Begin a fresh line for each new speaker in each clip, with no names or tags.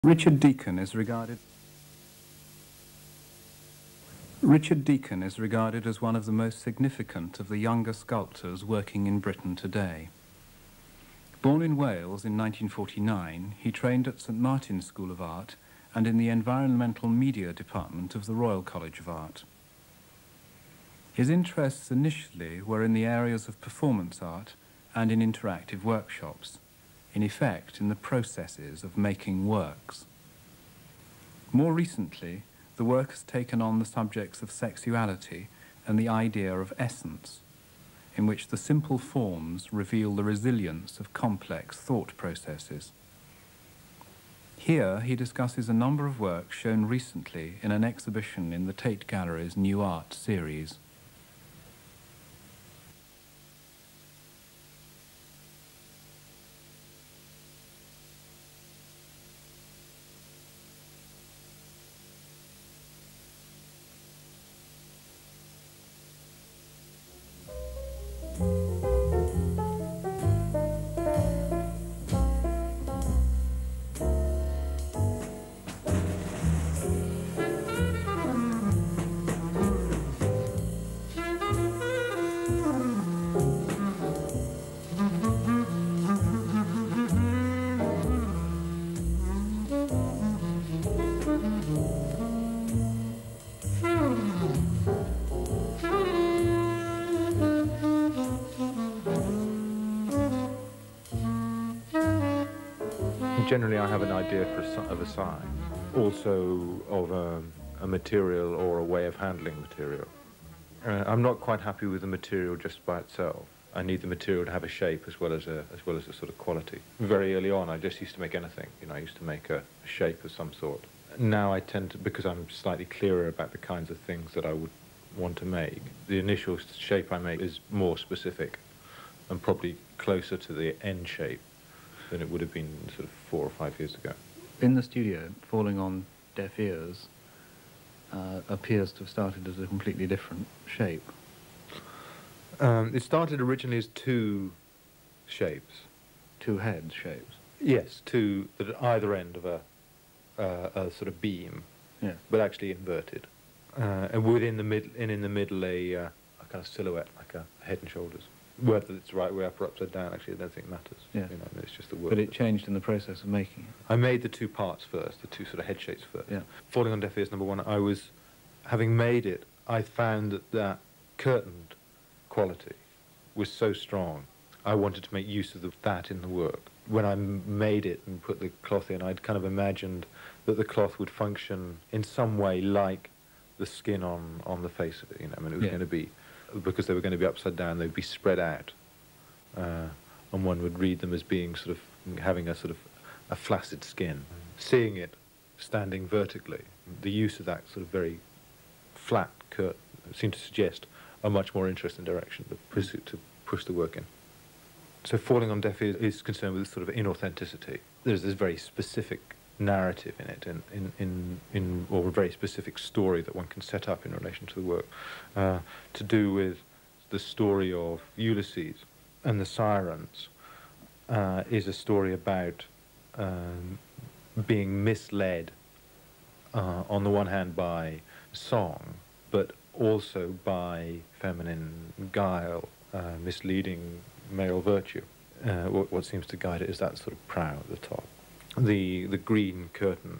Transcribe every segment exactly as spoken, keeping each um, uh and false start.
Richard Deacon is regarded Richard Deacon is regarded as one of the most significant of the younger sculptors working in Britain today. Born in Wales in nineteen forty-nine, he trained at St Martin's School of Art and in the Environmental Media Department of the Royal College of Art. His interests initially were in the areas of performance art and in interactive workshops, in effect in the processes of making works. More recently, the work has taken on the subjects of sexuality and the idea of essence, in which the simple forms reveal the resilience of complex thought processes. Here he discusses a number of works shown recently in an exhibition in the Tate Gallery's New Art series.
Generally, I have an idea for a, of a sign, also of a, a material or a way of handling material. Uh, I'm not quite happy with the material just by itself. I need the material to have a shape as well as a, as well as a sort of quality. Very early on, I just used to make anything. You know, I used to make a, a shape of some sort. Now I tend to, because I'm slightly clearer about the kinds of things that I would want to make, the initial shape I make is more specific and probably closer to the end shape than it would have been sort of four or five years ago.
In the studio, Falling on Deaf Ears uh, appears to have started as a completely different shape.
Um, it started originally as two shapes.
Two head shapes?
Yes, two at either end of a, uh, a sort of beam,
yeah.
But actually inverted. Uh, and within the mid and in the middle a, uh, a kind of silhouette, like a head and shoulders. Whether it's right way up or upside down, actually, I don't think matters.
Yeah.
You know, it's just the word.
But it changed in the process of making it.
I made the two parts first, the two sort of head shapes first.
Yeah.
Falling on Deaf Ears, number one, I was, having made it, I found that that curtained quality was so strong. I wanted to make use of the, that in the work. When I made it and put the cloth in, I'd kind of imagined that the cloth would function in some way like the skin on, on the face of it. You know, I mean, it was
yeah.
going to be, because they were going to be upside down, they'd be spread out, uh, and one would read them as being sort of having a sort of a flaccid skin. Seeing it standing vertically, the use of that sort of very flat curtain seemed to suggest a much more interesting direction to push, it, to push the work in. So Falling on Deaf Ears is concerned with this sort of inauthenticity. There's this very specific narrative in it, in, in, in, in, or a very specific story that one can set up in relation to the work, uh, to do with the story of Ulysses and the Sirens, uh, is a story about um, being misled, uh, on the one hand by song, but also by feminine guile, uh, misleading male virtue. Uh, what, what seems to guide it is that sort of prow at the top. The the green curtain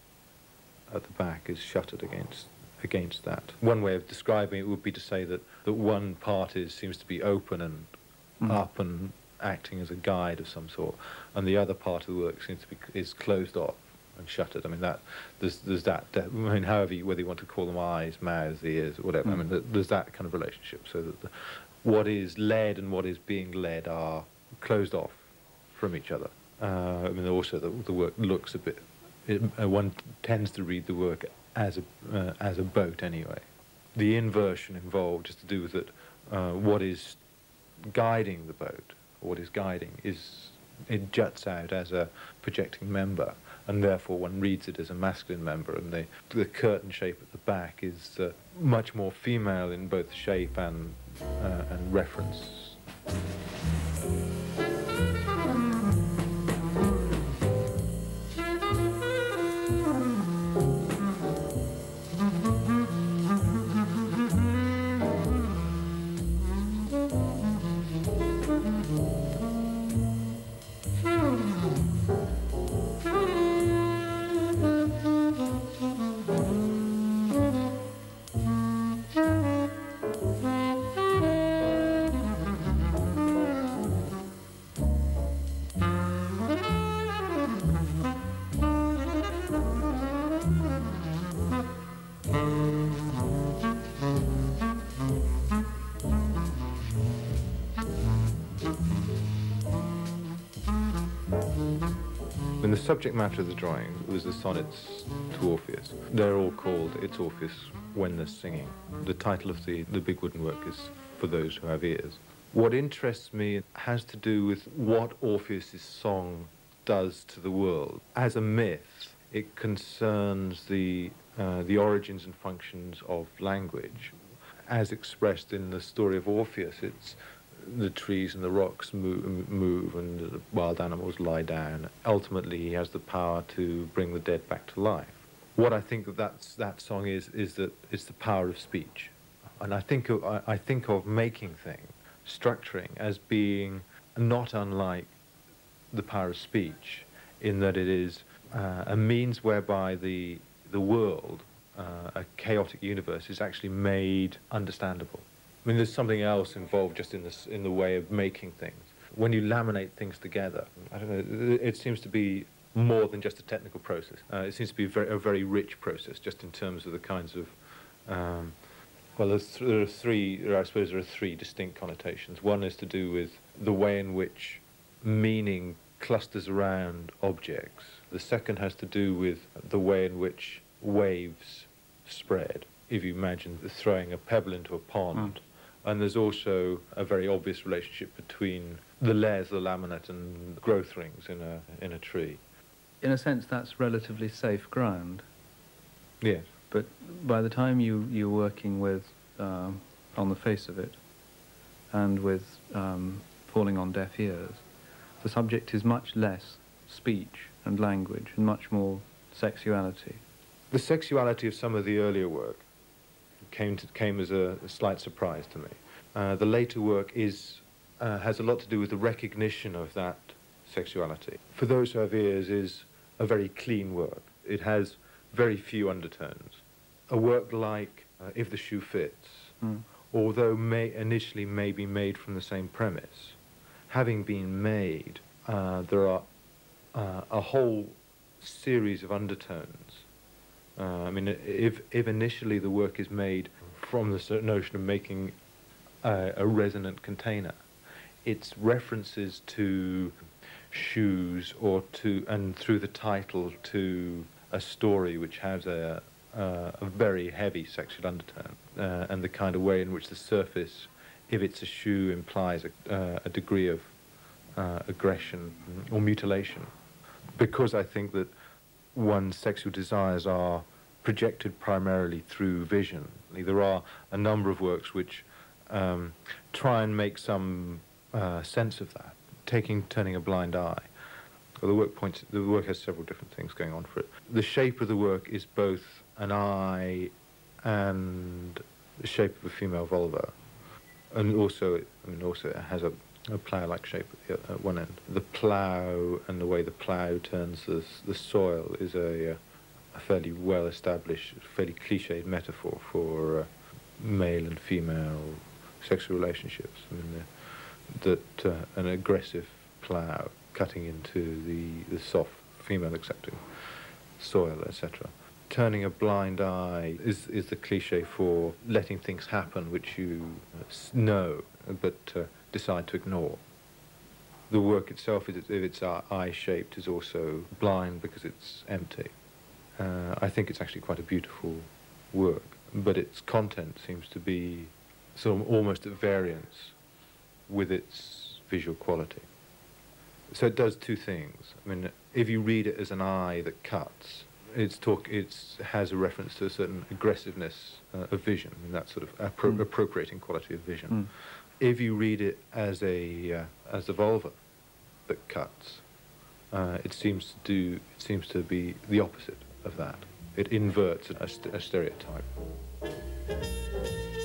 at the back is shuttered against against that. One way of describing it would be to say that, that one part is seems to be open and mm. up and acting as a guide of some sort, and the other part of the work seems to be is closed off and shuttered. I mean, that there's there's that. I mean, however you, whether you want to call them eyes, mouths, ears, or whatever. Mm. I mean, there's that kind of relationship. So that the, what is led and what is being led are closed off from each other. Uh, I mean, also the, the work looks a bit. It, uh, one tends to read the work as a uh, as a boat anyway. The inversion involved is to do with it. Uh, what is guiding the boat, or what is guiding, is it juts out as a projecting member, and therefore one reads it as a masculine member. And the the curtain shape at the back is uh, much more female in both shape and uh, and reference. subject matter of the drawing was the sonnets to Orpheus. They're all called It's Orpheus When They're Singing. The title of the, the big wooden work is For Those Who Have Ears. What interests me has to do with what Orpheus's song does to the world. As a myth, it concerns the, uh, the origins and functions of language. As expressed in the story of Orpheus, it's the trees and the rocks move, move and the wild animals lie down. Ultimately, he has the power to bring the dead back to life. What I think that that's, that song is, is that it's the power of speech. And I think of, I, I think of making things, structuring, as being not unlike the power of speech, in that it is uh, a means whereby the, the world, uh, a chaotic universe, is actually made understandable. I mean, there's something else involved just in, this, in the way of making things. When you laminate things together, I don't know, it seems to be more than just a technical process. Uh, it seems to be a very, a very rich process, just in terms of the kinds of... Um, well, there's th there are three, I suppose there are three distinct connotations. One is to do with the way in which meaning clusters around objects. The second has to do with the way in which waves spread. If you imagine throwing a pebble into a pond, mm. And there's also a very obvious relationship between the layers of the laminate and growth rings in a, in a tree.
In a sense, that's relatively safe ground.
Yes.
But by the time you, you're working with, um, on the face of it, and with um, falling on deaf ears, the subject is much less speech and language and much more sexuality.
The sexuality of some of the earlier work came, to, came as a, a slight surprise to me. Uh, the later work is, uh, has a lot to do with the recognition of that sexuality. For Those Who Have Ears is a very clean work. It has very few undertones. A work like uh, If the Shoe Fits, mm. although may initially may be made from the same premise, having been made, uh, there are uh, a whole series of undertones. Uh, I mean, if, if initially the work is made from the notion of making a, a resonant container, it's references to shoes or to, and through the title, to a story which has a, uh, a very heavy sexual undertone, uh, and the kind of way in which the surface, if it's a shoe, implies a, uh, a degree of uh, aggression or mutilation. Because I think that one's sexual desires are projected primarily through vision. There are a number of works which um, try and make some uh, sense of that, taking, turning a blind eye. Well, the work points, the work has several different things going on for it. The shape of the work is both an eye and the shape of a female vulva, and also, I mean, also it has a, a plough-like shape at, the, at one end. The plough and the way the plough turns the, the soil is a, a fairly well-established, fairly cliched metaphor for uh, male and female sexual relationships. I mean, the, that uh, an aggressive plough cutting into the, the soft, female-accepting soil, et cetera. Turning a blind eye is, is the cliche for letting things happen which you uh, know but uh, decide to ignore. The work itself, if it's eye-shaped, is also blind because it's empty. Uh, I think it's actually quite a beautiful work, but its content seems to be sort of almost at variance with its visual quality. So it does two things. I mean, if you read it as an eye that cuts, it's talk, it's has a reference to a certain aggressiveness uh, of vision, I mean, that sort of appro mm. appropriating quality of vision. Mm. If you read it as a uh, as a vulva that cuts, uh, it seems to do it seems to be the opposite of that. It inverts a, st a stereotype.